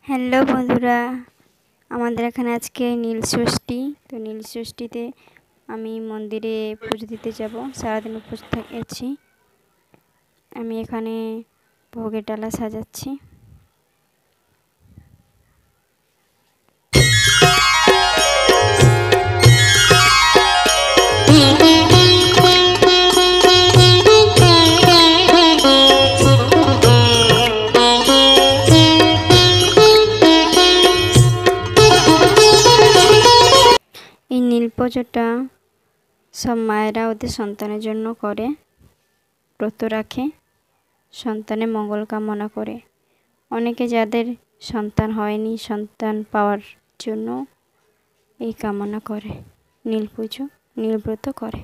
Hello বন্ধুরা, আমাদের এখানে আজকে নীল ষষ্ঠী। তো নীল ষষ্ঠীতে আমি মন্দিরে পুজো দিতে যাব। সারাদিন উপোস থেকেছি। আমি এখানে ভোগের ডালা সাজাচ্ছি। এই নীল পুজোটা সব মায়েরা ওদের সন্তানের জন্য করে, ব্রত রাখে, সন্তানের মঙ্গল কামনা করে। অনেকে যাদের সন্তান হয়নি, সন্তান পাওয়ার জন্য এই কামনা করে, নীল পুজো, নীল ব্রত করে।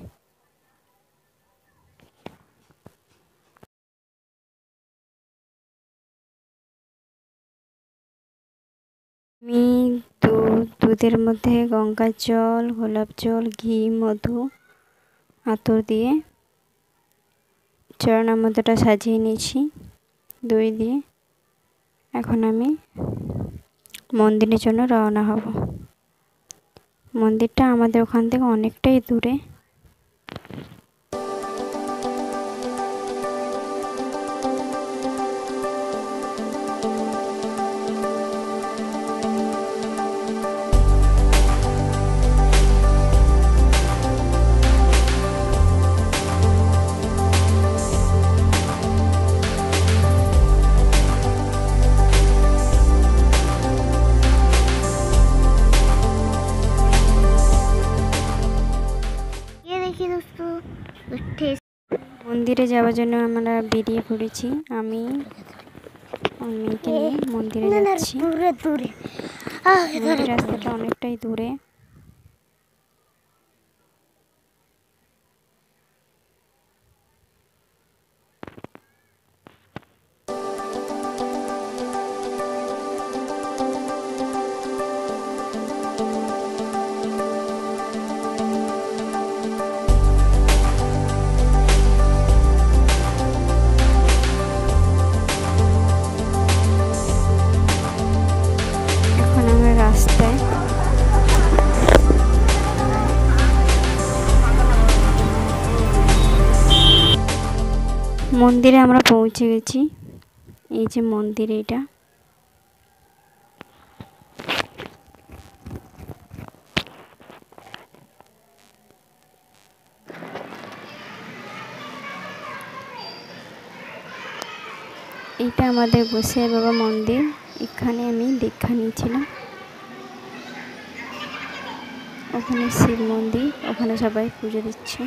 আমি দুধের মধ্যে গঙ্গার জল, গোলাপ জল, ঘি, মধু, আতর দিয়ে চরণের মধ্যটা সাজিয়ে নিয়েছি দই দিয়ে। এখন আমি মন্দিরের জন্য রওনা হব। মন্দিরটা আমাদের ওখান থেকে অনেকটাই দূরে। মন্দিরে যাওয়ার জন্য আমরা বেরিয়ে পড়েছি। আমি মেয়েকে নিয়ে মন্দিরে যাচ্ছি। রাস্তাটা অনেকটাই দূরে। মন্দিরে আমরা পৌঁছে গেছি। এই যে মন্দির, এটা এটা আমাদের গোসাই বাবা মন্দির। এখানে আমি দীক্ষা নিয়েছিলাম। ওখানে শিব মন্দির, ওখানে সবাই পুজো দিচ্ছে।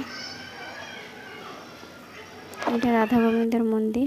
এটা রাধা গোবিন্দর মন্দির।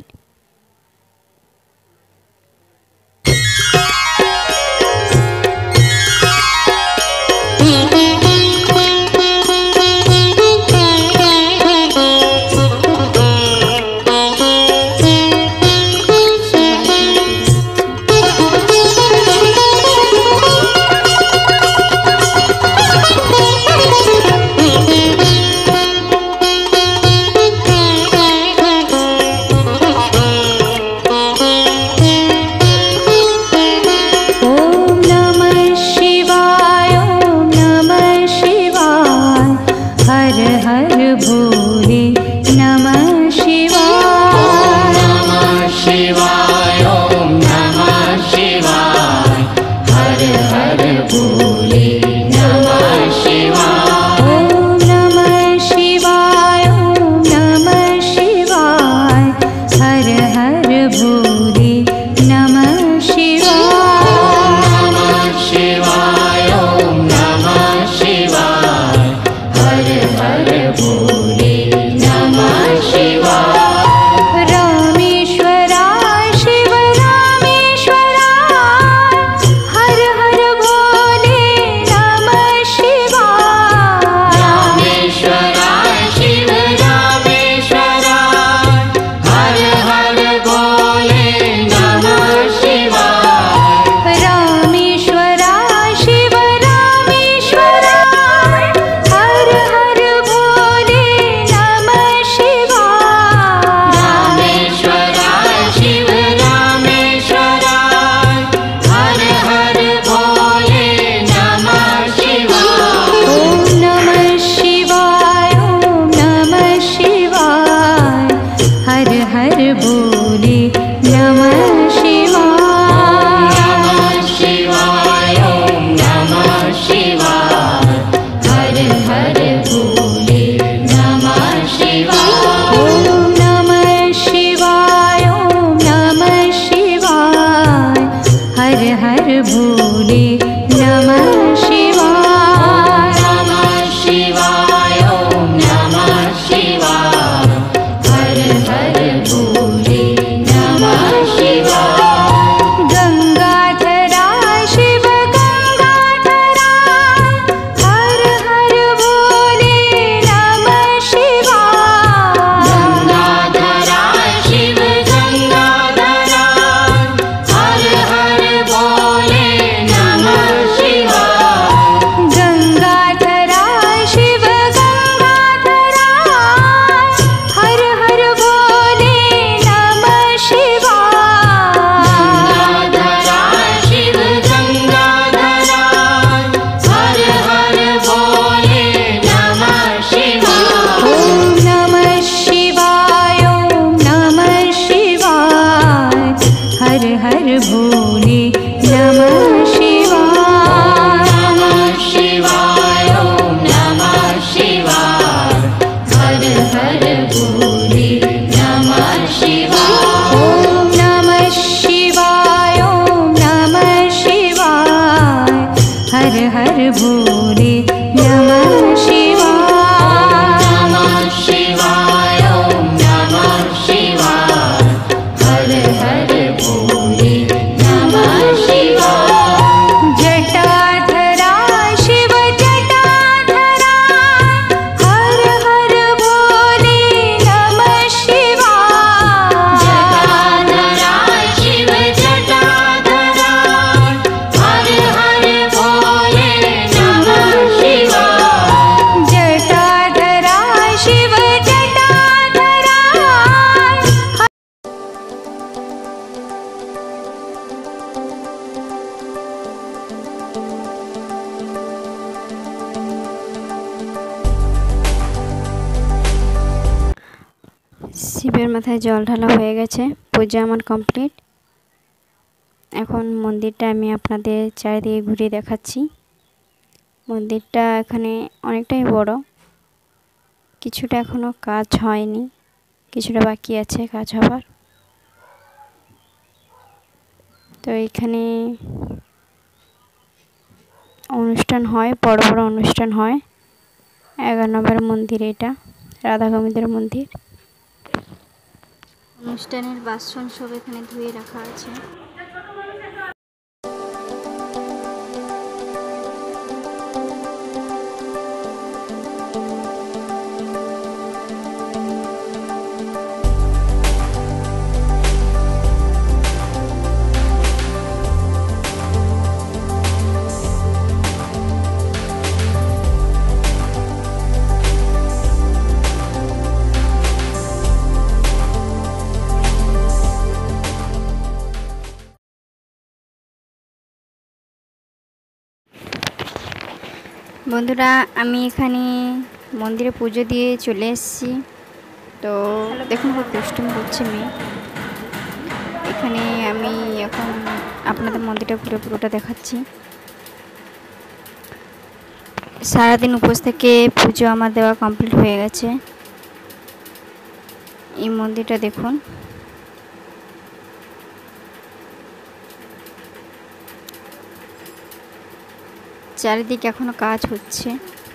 শিবের মাথায় জল ঢালা হয়ে গেছে, পূজা আমার কমপ্লিট। এখন মন্দিরটা আমি আপনাদের চারিদিকে ঘুরিয়ে দেখাচ্ছি। মন্দিরটা এখানে অনেকটাই বড়, কিছুটা এখনো কাজ হয়নি, কিছুটা বাকি আছে কাজ হবার। তো এখানে অনুষ্ঠান হয়, বড় বড় অনুষ্ঠান হয়। 11 নম্বর মন্দির, এটা রাধা গোবিন্দের মন্দির। অনুষ্ঠানের বাসন সব এখানে ধুয়ে রাখা আছে। বন্ধুরা, আমি এখানে মন্দিরে পুজো দিয়ে চলে এসেছি। তো দেখুন খুব দুষ্টুমি করছে মেয়ে। এখানে আমি এখন আপনাদের মন্দিরটা ঘুরে পুরোটা দেখাচ্ছি। সারাদিন উপোস থেকে পুজো আমার দেওয়া কমপ্লিট হয়ে গেছে। এই মন্দিরটা দেখুন, চারিদিকে এখনো কাজ হচ্ছে।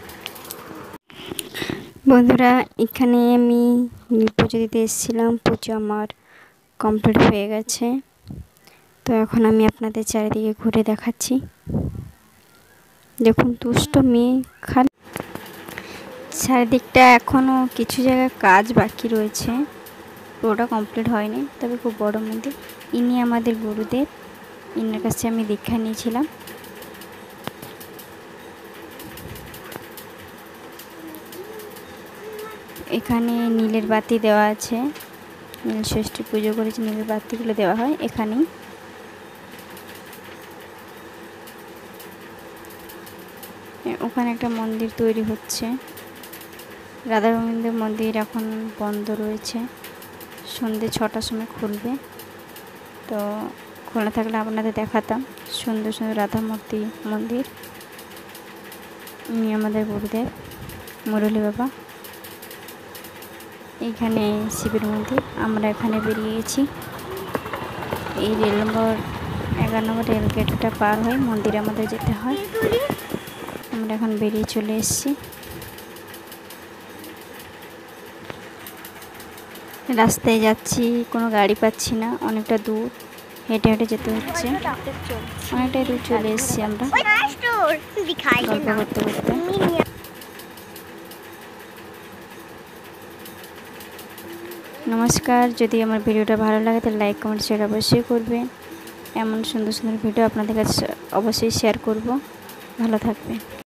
বন্ধুরা, এখানে আমি পুজো দিতে এসেছিলাম, পুজো আমার কমপ্লিট হয়ে গেছে। তো এখন আমি আপনাদের চারিদিকে ঘুরে দেখাচ্ছি। দেখুন দুষ্ট মেয়ে খালি। চারিদিকটা এখনো কিছু জায়গায় কাজ বাকি রয়েছে, পুরোটা কমপ্লিট হয়নি। তবে খুব বড় মন্দির। ইনি আমাদের গুরুদেব, ইনার কাছে আমি দীক্ষা নিয়েছিলাম। এখানে নীলের বাতি দেওয়া আছে, নীল ষষ্ঠী পুজো করেছে, নীলের বাতিগুলো দেওয়া হয় এখানেই। ওখানে একটা মন্দির তৈরি হচ্ছে, রাধা গোবিন্দের মন্দির এখন বন্ধ রয়েছে, সন্ধ্যে 6টার সময় খুলবে। তো খোলা থাকলে আপনাদের দেখাতাম সুন্দর সুন্দর রাধা মূর্তি মন্দির। ইনি আমাদের গুরুদেব মুরলী বাবা। এইখানে শিবের মন্দির। আমরা এখানে বেরিয়ে গেছি। এই রেল নম্বর 11 নম্বর রেল গেটটা পার হয়ে মন্দিরে আমাদের যেতে হয়। আমরা এখন বেরিয়ে চলে এসেছি। রাস্তায় যাচ্ছি, কোনো গাড়ি পাচ্ছি না, অনেকটা দূর হেঁটে হেঁটে যেতে হচ্ছে। অনেকটাই দূর চলে এসেছি আমরা গল্প করতে করতে। নমস্কার, যদি আমার ভিডিওটা ভালো লাগে তাহলে লাইক কমেন্ট শেয়ার অবশ্যই করবেন। এমন সুন্দর সুন্দর ভিডিও আপনাদের কাছে অবশ্যই শেয়ার করব। ভালো থাকবেন।